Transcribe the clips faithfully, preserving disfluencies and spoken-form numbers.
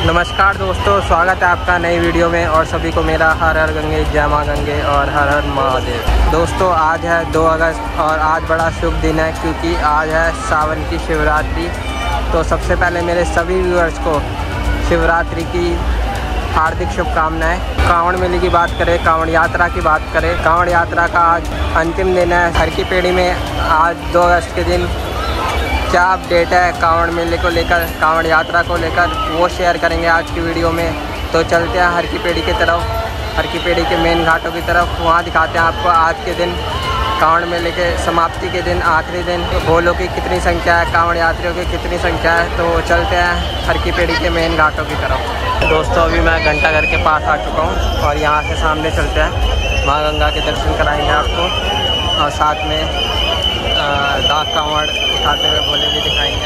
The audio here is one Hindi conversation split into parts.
नमस्कार दोस्तों, स्वागत है आपका नई वीडियो में और सभी को मेरा हर हर गंगे, जय मां गंगे और हर हर महादेव। दोस्तों आज है दो अगस्त और आज बड़ा शुभ दिन है क्योंकि आज है सावन की शिवरात्रि। तो सबसे पहले मेरे सभी व्यूअर्स को शिवरात्रि की हार्दिक शुभकामनाएं। कांवड़ मेले की बात करें, कांवड़ यात्रा की बात करें, कांवड़ यात्रा का आज अंतिम दिन है हर की पेड़ी में। आज दो अगस्त के दिन क्या अपडेट है कांवड़ मेले को लेकर, कांवड़ यात्रा को लेकर, वो शेयर करेंगे आज की वीडियो में। तो चलते हैं हर की पेड़ी की तरफ, हर की पेड़ी के मेन घाटों की तरफ। वहाँ दिखाते हैं आपको आज के दिन कांवड़ मेले के समाप्ति के दिन, आखिरी दिन, भोलों की कितनी संख्या है, कांवड़ यात्रियों की कितनी संख्या है। तो चलते हैं हर की पेड़ी के मेन घाटों की तरफ। दोस्तों अभी मैं घंटा घर के पास आ चुका हूँ और यहाँ से सामने चलते हैं, माँ गंगा के दर्शन कराएंगे आपको और साथ में डाक कांवड़ उठाते हुए भोले भी दिखाएंगे।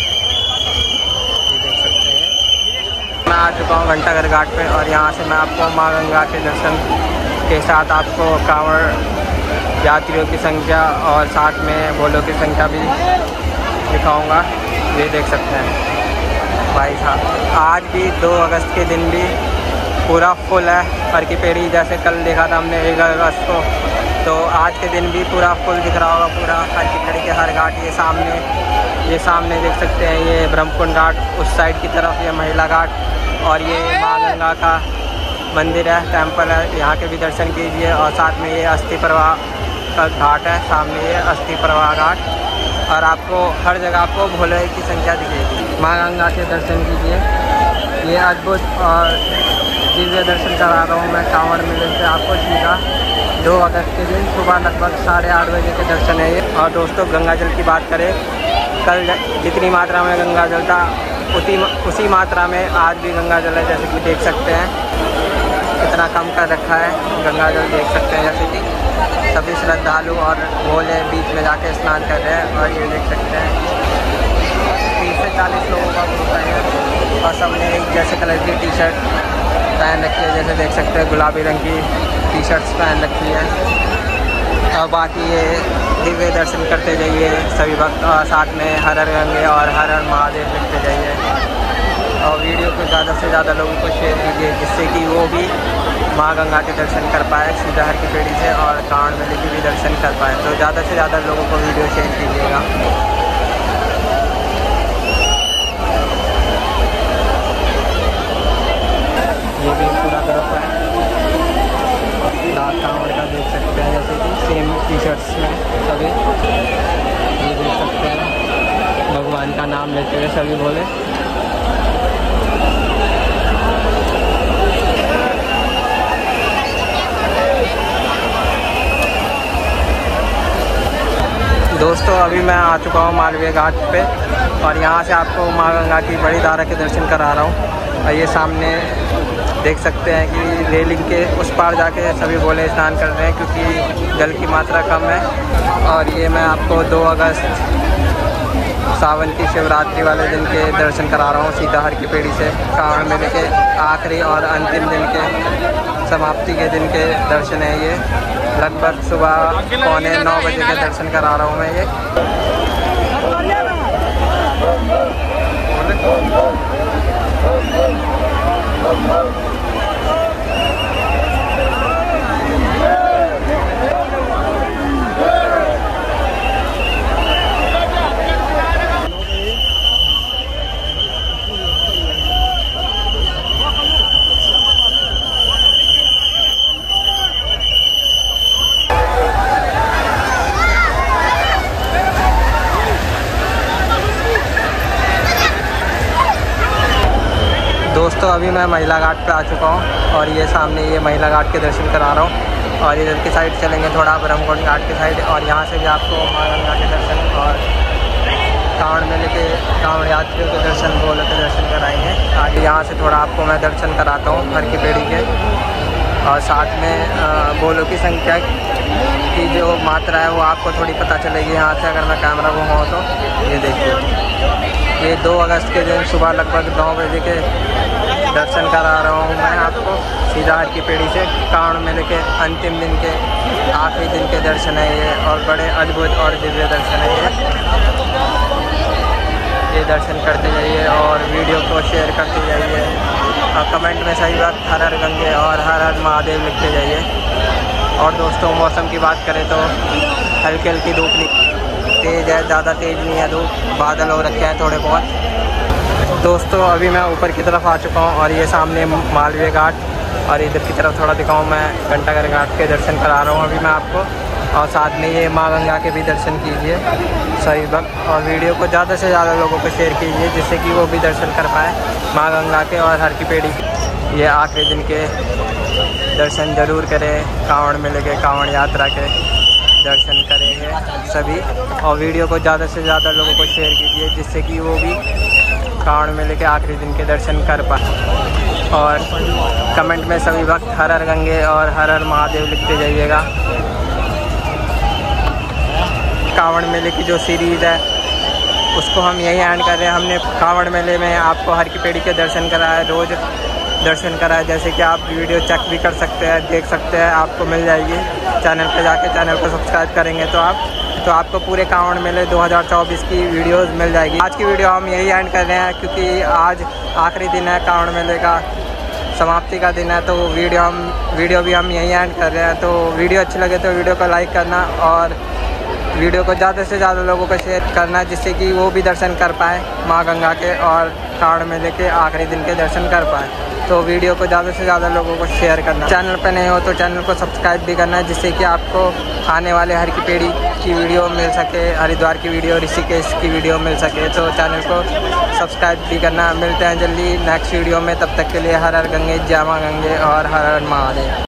ये देख सकते हैं मैं आ चुका हूँ घंटा घर घाट पे और यहाँ से मैं आपको माँ गंगा के दर्शन के साथ आपको कांवड़ यात्रियों की संख्या और साथ में भोलों की संख्या भी दिखाऊंगा। ये देख सकते हैं भाई साहब, आज भी दो अगस्त के दिन भी पूरा फुल है हर की पेड़ी। जैसे कल देखा था हमने एक अगस्त को, तो आज के दिन भी पूरा फुल दिख रहा होगा पूरा हर की पेड़ी के हर घाट। ये सामने ये सामने देख सकते हैं, ये ब्रह्मकुंड घाट उस साइड की तरफ, ये महिला घाट और ये माँ गंगा का मंदिर है, टेम्पल है, यहाँ के भी दर्शन कीजिए। और साथ में ये अस्थि प्रवाह का घाट है, सामने ये अस्थि प्रवाह घाट और आपको हर जगह आपको भोले की संख्या दिखेगी। माँ गंगा के दर्शन कीजिए, ये अद्भुत और दिव्य दर्शन करा रहा हूँ मैं कांवड़ मेले से आपको सीधा। दो अगस्त के दिन सुबह लगभग साढ़े आठ बजे के दर्शन है ये। और दोस्तों गंगा जल की बात करें, कल जितनी मात्रा में गंगा जल था उसी उसी मात्रा में आज भी गंगा जल है। जैसे कि देख सकते हैं कितना कम कर रखा है गंगा जल, देख सकते हैं जैसे कि सभी श्रद्धालु और भोले बीच में जाके स्नान कर रहे हैं। और ये देख सकते हैं तीस से चालीस लोगों का ग्रुप है और सबने एक जैसे कलर की टी शर्ट पहन रखी है, जैसे देख सकते हैं गुलाबी रंग की टी शर्ट्स पहन रखी है। और बाकी ये दिव्य दर्शन करते जाइए सभी भक्त और साथ में हर हर गंगे और हर हर महादेव लिखते जाइए और वीडियो को ज़्यादा से ज़्यादा लोगों को शेयर कीजिए जिससे कि वो भी माँ गंगा के दर्शन कर पाए सीधा हर की पेड़ी से और कांवड़ मेले के भी दर्शन कर पाए। तो ज़्यादा से ज़्यादा लोगों को वीडियो शेयर कीजिएगा। ये भी पूरा ग्रुप है डाक कांवड़ का, देख सकते हैं जैसे कि सेम टी शर्ट्स में सभी। ये देख सकते हैं भगवान का नाम लेते हुए सभी बोले। दोस्तों अभी मैं आ चुका हूँ मालवीय घाट पे और यहाँ से आपको माँ गंगा की बड़ी धारा के दर्शन करा रहा हूँ। और ये सामने देख सकते हैं कि रेलिंग के उस पार जाके सभी भोले स्नान कर रहे हैं क्योंकि जल की मात्रा कम है। और ये मैं आपको दो अगस्त सावन की शिवरात्रि वाले दिन के दर्शन करा रहा हूँ सीधा हर की पेड़ी से। कांवड़ मेले के आखिरी और अंतिम दिन के समाप्ति के दिन के दर्शन है ये। लगभग सुबह पौने नौ बजे के दर्शन करा रहा हूँ मैं ये। दोस्तों अभी मैं महिला घाट पे आ चुका हूँ और ये सामने ये महिला घाट के दर्शन करा रहा हूँ और इधर की साइड चलेंगे थोड़ा ब्रह्मकुंड घाट की साइड और यहाँ से भी आपको माँ गंगा के दर्शन और कांवड़ मेले के कांवड़ यात्रियों के दर्शन, भोले के दर्शन कराएंगे। आगे यहाँ से थोड़ा आपको मैं दर्शन कराता हूँ हर की पेड़ी के और साथ में भोलों की संख्या की जो मात्रा है वो आपको थोड़ी पता चलेगी यहाँ से अगर मैं कैमरा घुमाऊँ तो। ये देखिए ये दो अगस्त के दिन सुबह लगभग नौ बजे के दर्शन करा रहा हूँ मैं आपको सीधा हर की पेड़ी से। कांवड़ मेले के अंतिम दिन के आखिरी दिन के दर्शन है ये और बड़े अद्भुत और दिव्य दर्शन है ये। ये दर्शन करते जाइए और वीडियो को शेयर करते जाइए। और कमेंट में सही वक्त हर हर गंगे और हर हर महादेव लिखते जाइए। और दोस्तों मौसम की बात करें तो हल्की हल्की धूप नहीं तेज़ है, ज़्यादा तेज़ नहीं है धूप, बादल हो रखे हैं थोड़े बहुत। दोस्तों अभी मैं ऊपर की तरफ आ चुका हूँ और ये सामने मालवीय घाट, और इधर की तरफ थोड़ा दिखाऊँ मैं घंटाघर घाट के दर्शन करा रहा हूँ अभी मैं आपको। और साथ में ये माँ गंगा के भी दर्शन कीजिए सही वक्त, और वीडियो को ज़्यादा से ज़्यादा लोगों को शेयर कीजिए जिससे कि वो भी दर्शन कर पाएँ माँ गंगा के और हर की पेड़ी। ये आखिरी दिन के दर्शन ज़रूर करें, कांवड़ मेले के, कांवड़ यात्रा के दर्शन करेंगे सभी, और वीडियो को ज़्यादा से ज़्यादा लोगों को शेयर कीजिए जिससे कि वो भी कांवड़ मेले के आखिरी दिन के दर्शन कर पाए। और कमेंट में सभी वक्त हर हर गंगे और हर हर महादेव लिखते जाइएगा। कांवड़ मेले की जो सीरीज़ है उसको हम यही एंड कर रहे हैं। हमने कांवड़ मेले में आपको हर की पेड़ी के दर्शन कराया, रोज़ दर्शन कराया, जैसे कि आप वीडियो चेक भी कर सकते हैं, देख सकते हैं, आपको मिल जाएगी चैनल पे जाके। चैनल को सब्सक्राइब करेंगे तो आप तो आपको पूरे कांवड़ मेले दो हज़ार चौबीस की वीडियोस मिल जाएगी। आज की वीडियो हम यही एंड कर रहे हैं क्योंकि आज आखिरी दिन है कांवड़ मेले का, समाप्ति का दिन है, तो वीडियो हम वीडियो भी हम यही एंड कर रहे हैं। तो वीडियो अच्छी लगे तो वीडियो को लाइक करना और वीडियो को ज़्यादा से ज़्यादा लोगों को शेयर करना जिससे कि वो भी दर्शन कर पाएँ माँ गंगा के और कांवड़ मेले के आखिरी दिन के दर्शन कर पाएँ। तो वीडियो को ज़्यादा से ज़्यादा लोगों को शेयर करना। चैनल पर नहीं हो तो चैनल को सब्सक्राइब भी करना जिससे कि आपको आने वाले हर की पेड़ी की वीडियो मिल सके, हरिद्वार की वीडियो, ऋषिकेश की वीडियो मिल सके। तो चैनल को सब्सक्राइब भी करना। मिलते हैं जल्दी नेक्स्ट वीडियो में, तब तक के लिए हर हर गंगे, जय मां गंगे और हर हर महादेव।